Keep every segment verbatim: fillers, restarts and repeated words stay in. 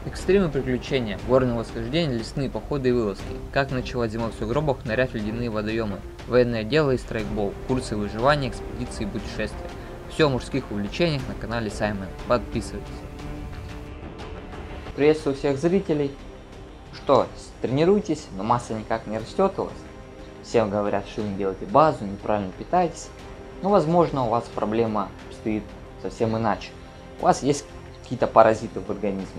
Экстремы приключения, горные восхождения, лесные походы и вылазки. Как ночевать зимой в сугробах, нырять в ледяные водоемы. Военное дело и страйкбол, курсы выживания, экспедиции и путешествия. Все о мужских увлечениях на канале Саймон. Подписывайтесь. Приветствую всех зрителей. Что, тренируйтесь, но масса никак не растет у вас. Всем говорят, что вы не делаете базу, неправильно питаетесь. Но возможно у вас проблема стоит совсем иначе. У вас есть какие-то паразиты в организме.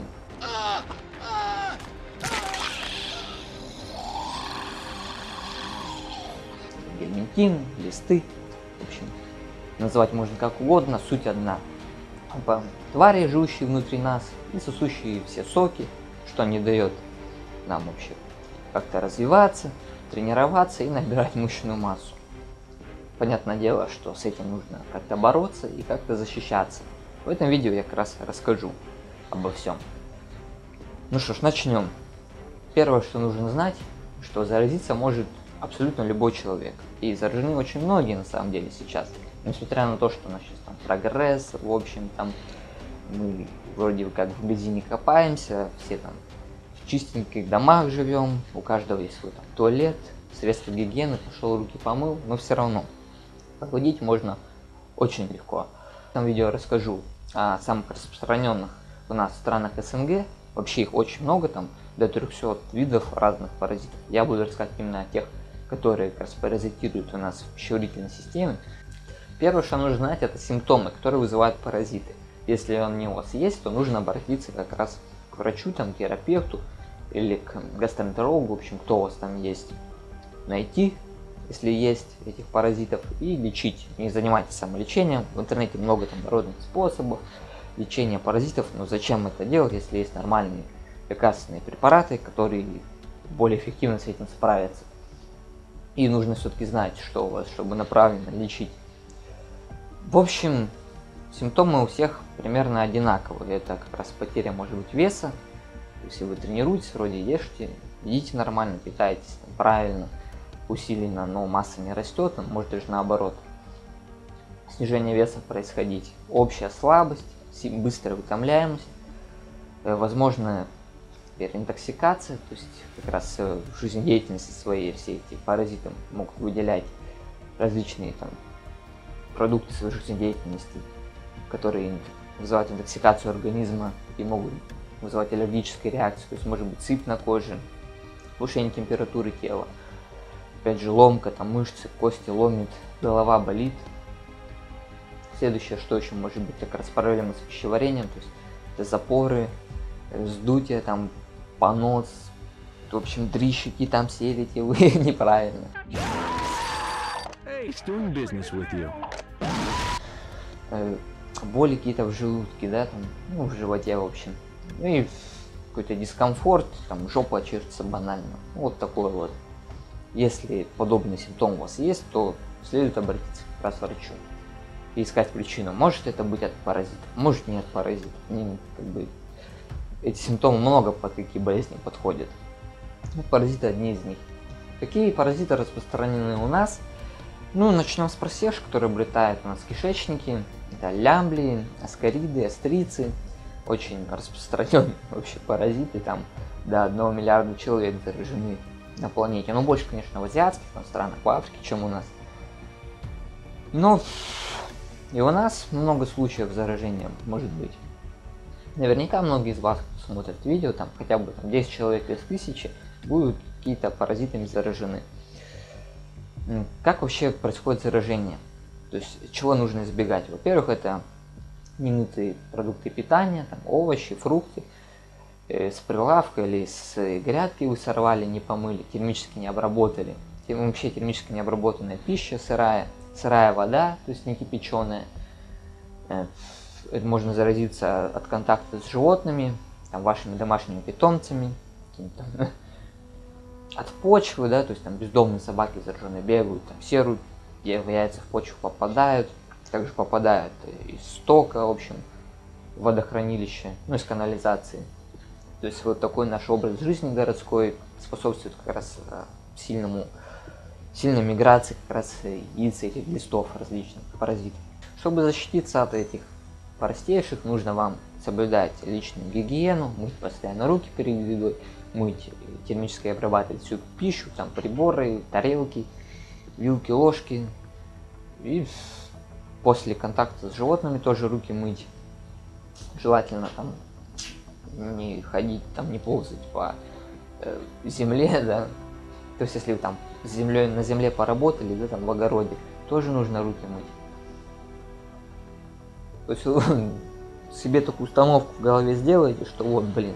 Гельминтин, листы, в общем, называть можно как угодно, суть одна. Твари, живущие внутри нас и сосущие все соки, что не дает нам вообще как-то развиваться, тренироваться и набирать мышечную массу. Понятное дело, что с этим нужно как-то бороться и как-то защищаться. В этом видео я как раз расскажу обо всем. Ну что ж, начнем. Первое, что нужно знать, что заразиться может абсолютно любой человек. И заражены очень многие на самом деле сейчас. Несмотря на то, что у нас сейчас там прогресс, в общем, там мы вроде как в грязи не копаемся, все там в чистеньких домах живем, у каждого есть свой там туалет, средства гигиены, пошел руки помыл, но все равно подводить можно очень легко. В этом видео расскажу о самых распространенных у нас странах СНГ. Вообще их очень много, там до трёхсот видов разных паразитов. Я буду рассказывать именно о тех, которые как раз паразитируют у нас в пищеварительной системе. Первое, что нужно знать, это симптомы, которые вызывают паразиты. Если они у вас есть, то нужно обратиться как раз к врачу, там, к терапевту или к гастроэнтерологу, в общем, кто у вас там есть. Найти, если есть этих паразитов, и лечить. Не занимайтесь самолечением. В интернете много там народных способов лечения паразитов, но зачем это делать, если есть нормальные лекарственные препараты, которые более эффективно с этим справятся. И нужно все-таки знать, что у вас, чтобы направленно лечить. В общем, симптомы у всех примерно одинаковые. Это как раз потеря, может быть, веса. Если вы тренируетесь, вроде ешьте, едите нормально, питаетесь там, правильно, усиленно, но масса не растет, а может даже наоборот. Снижение веса происходить. Общая слабость, быстрая утомляемость, возможно, интоксикация, то есть как раз в жизнедеятельности своей все эти паразиты могут выделять различные там продукты своей жизнедеятельности, которые вызывают интоксикацию организма и могут вызывать аллергические реакции, то есть может быть сыпь на коже, повышение температуры тела, опять же ломка, там мышцы, кости ломит, голова болит. Следующее, что еще может быть, как раз проблемы с пищеварением, то есть это запоры, вздутие, там понос, в общем дрищики там селите вы неправильно. Боли какие-то в желудке, да, там, ну, в животе, в общем. Ну и какой-то дискомфорт, там жопа чешется банально. Вот такой вот. Если подобный симптом у вас есть, то следует обратиться как раз к врачу и искать причину. Может это быть от паразитов, может не от паразитов. Не, как бы, эти симптомы много под какие болезни подходят. Ну, паразиты одни из них. Какие паразиты распространены у нас? Ну, начнем с просеж, которые облетают у нас в кишечнике. Это лямблии, аскариды, астрицы. Очень распространенные вообще паразиты. Там до одного миллиарда человек заражены на планете. Но больше, конечно, в азиатских там, странах, в Африке, чем у нас. Но и у нас много случаев заражения может быть. Наверняка многие из вас, кто смотрит видео, там хотя бы там, десять человек из тысячи будут какие-то паразитами заражены. Как вообще происходит заражение? То есть чего нужно избегать? Во-первых, это немытые продукты питания, там, овощи, фрукты, э, с прилавка или с грядки вы сорвали, не помыли, термически не обработали. Вообще термически не обработанная пища сырая, сырая вода, то есть не кипяченая. Э, это можно заразиться от контакта с животными, там, вашими домашними питомцами, там, от почвы, да, то есть там бездомные собаки зараженные бегают, там серуют, яйца в почву попадают, также попадают из стока, в общем, в водохранилище, ну, из канализации. То есть вот такой наш образ жизни городской способствует как раз сильному, сильной миграции как раз яиц этих листов различных паразитов. Чтобы защититься от этих простейших нужно вам соблюдать личную гигиену, мыть постоянно руки перед едой, мыть, термически обрабатывать всю пищу, там приборы, тарелки, вилки, ложки. И после контакта с животными тоже руки мыть. Желательно там не ходить, там не ползать по э, земле, да. То есть если вы там с землей, на земле поработали, да, там в огороде, тоже нужно руки мыть. То есть вы себе такую установку в голове сделаете, что вот, блин,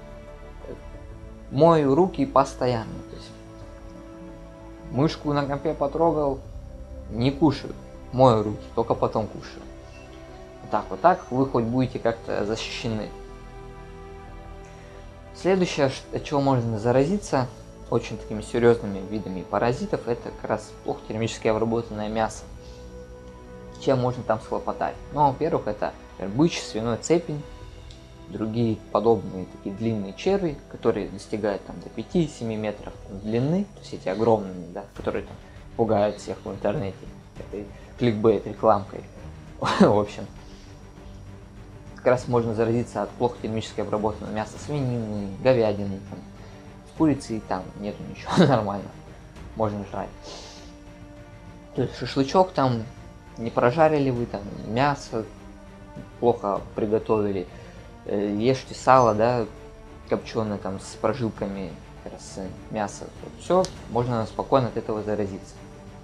мою руки постоянно. То есть мышку на компе потрогал, не кушаю, мою руки, только потом кушаю. Вот так вот так вы хоть будете как-то защищены. Следующее, от чего можно заразиться очень такими серьезными видами паразитов, это как раз плохо термически обработанное мясо. Чем можно там схлопотать? Ну, во-первых, это бычий, свиной цепень, другие подобные такие длинные черви, которые достигают там до пяти-семи метров там, длины, то есть эти огромные, да, которые там пугают всех в интернете этой кликбейт рекламкой. В общем, как раз можно заразиться от плохо термически обработанного мяса свинины, говядины, там, с курицей там нету ничего, нормально, можно жрать. То есть шашлычок там не прожарили вы, там мясо плохо приготовили, ешьте сало, да, копченое там с прожилками как раз мяса, все, можно спокойно от этого заразиться.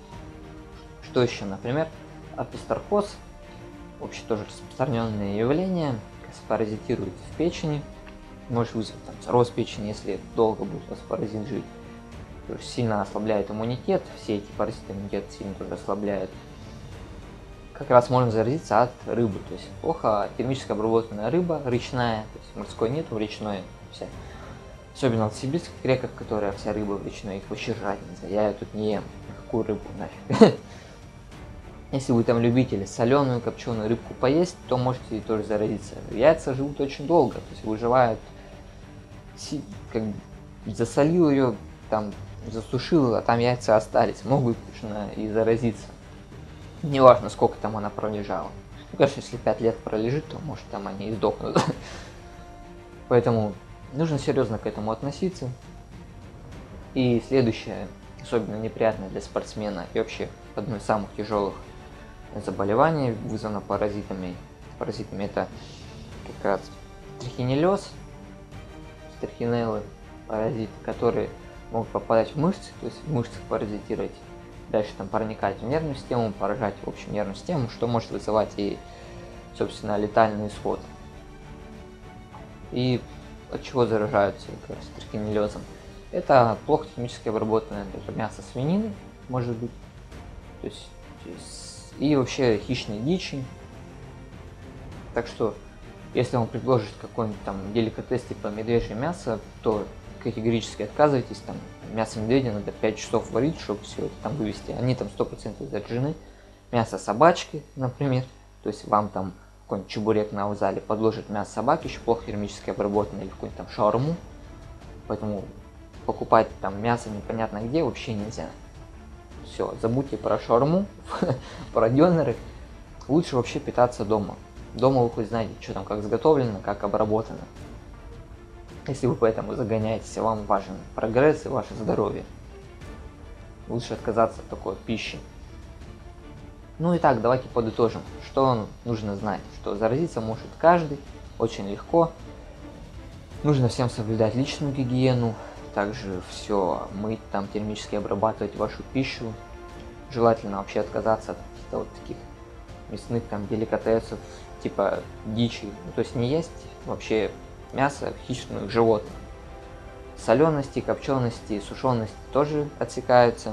Что еще, например, апистархоз, вообще тоже распространенное явление, паразитирует в печени, может вызвать там цирроз печени, если долго будет у вас паразит жить, то есть сильно ослабляет иммунитет, все эти паразиты иммунитет сильно тоже ослабляют. Как раз можно заразиться от рыбы, то есть плохо термически обработанная рыба, речная, то есть морской нету, речной вся. Особенно в сибирских реках, которая вся рыба в речной, их вообще жрать нельзя, я ее тут не ем, какую рыбу нафиг. Если вы там любители соленую, копченую рыбку поесть, то можете тоже заразиться. Яйца живут очень долго, то есть выживают, как засолил ее, там засушил, а там яйца остались, могут точно и заразиться. Неважно, сколько там она пролежала. Ну, конечно, если пять лет пролежит, то может там они и сдохнут. Поэтому нужно серьезно к этому относиться. И следующее, особенно неприятное для спортсмена и вообще одно из самых тяжелых заболеваний, вызвано паразитами. Паразитами это как раз трихинеллез, трихинеллы, паразиты, которые могут попадать в мышцы, то есть в мышцах паразитировать. Дальше там проникать в нервную систему, поражать в общем нервную систему, что может вызывать и, собственно, летальный исход. И от чего заражаются как раз трихинеллезом? Это плохо термически обработанное даже мясо свинины, может быть, то есть, то есть, и вообще хищные дичи. Так что, если вам предложат какой-нибудь там деликатес типа медвежье мясо, то категорически отказывайтесь, там мясо медведя надо пять часов варить, чтобы все это там вывести, они там сто процентов заражены. Мясо собачки, например, то есть вам там какой-нибудь чебурек на вокзале подложит мясо собаки, еще плохо термически обработанное, или какую-нибудь там шаурму, поэтому покупать там мясо непонятно где вообще нельзя. Все, забудьте про шаурму, про дёнеры, лучше вообще питаться дома. Дома вы хоть знаете, что там, как изготовлено, как обработано. Если вы поэтому загоняетесь, вам важен прогресс и ваше здоровье. Лучше отказаться от такой пищи. Ну и так, давайте подытожим, что нужно знать. Что заразиться может каждый, очень легко. Нужно всем соблюдать личную гигиену, также все мыть, там термически обрабатывать вашу пищу. Желательно вообще отказаться от каких-то вот таких мясных там деликатесов, типа дичи. Ну, то есть не есть вообще мясо хищных животных. Солености, копчености, сушености тоже отсекаются.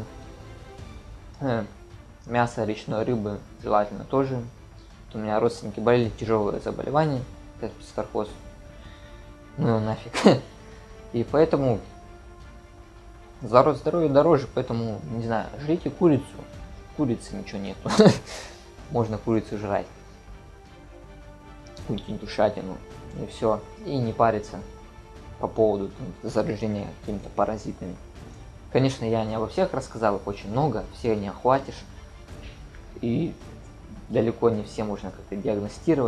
Мясо речной рыбы желательно тоже. У меня родственники болели тяжелое заболевание, это апистархоз. Ну нафиг. И поэтому здоровье дороже, поэтому, не знаю, жрите курицу. Курицы ничего нету. Можно курицу жрать. Какую-нибудь индюшатину. И все. И не париться по поводу там, заражения какими-то паразитами. Конечно, я не обо всех рассказал, их очень много, все не охватишь. И далеко не все можно как-то диагностировать.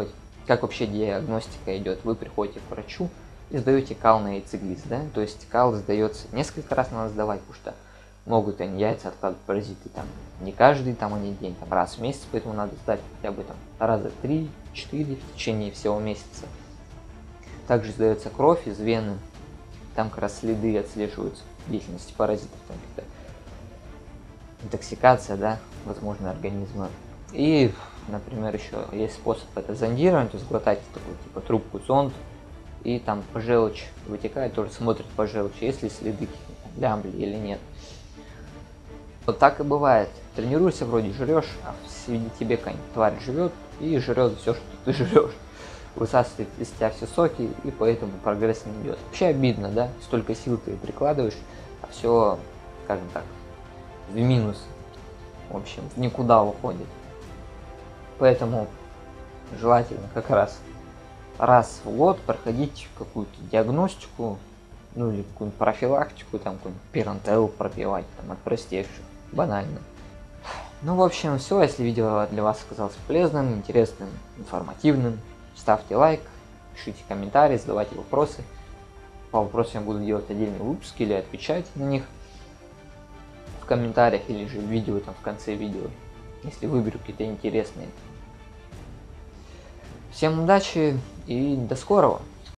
как вообще диагностика идет. Вы приходите к врачу и сдаете кал на яйцеглист, да, то есть кал сдается несколько раз, надо сдавать, потому что могут они яйца откладывать паразиты там не каждый там они день, там раз в месяц, поэтому надо сдать хотя бы там раза три-четыре в течение всего месяца. Также сдается кровь из вены, там как раз следы отслеживаются деятельности паразитов, там какая-то интоксикация, да, возможно, организма. И, например, еще есть способ это зондировать, то есть глотать такую типа трубку зонд, и там по желчь вытекает, тоже смотрит по желчи, есть ли следы лямбли или нет. Вот так и бывает. Тренируешься, вроде жрешь, а в тебе какая-нибудь тварь живет и жрет все, что ты жрешь. Высасывает из тебя все соки, и поэтому прогресс не идет. Вообще обидно, да? Столько сил ты прикладываешь, а все, скажем так, в минус. В общем, в никуда уходит. Поэтому желательно как раз раз в год проходить какую-то диагностику, ну или какую-нибудь профилактику, там какой-нибудь пирантел пропивать, там, от простейших, банально. Ну, в общем, все. Если видео для вас оказалось полезным, интересным, информативным, ставьте лайк, пишите комментарии, задавайте вопросы. По вопросам я буду делать отдельный выпуск или отвечать на них в комментариях, или же в видео, там в конце видео, если выберу какие-то интересные. Всем удачи и до скорого!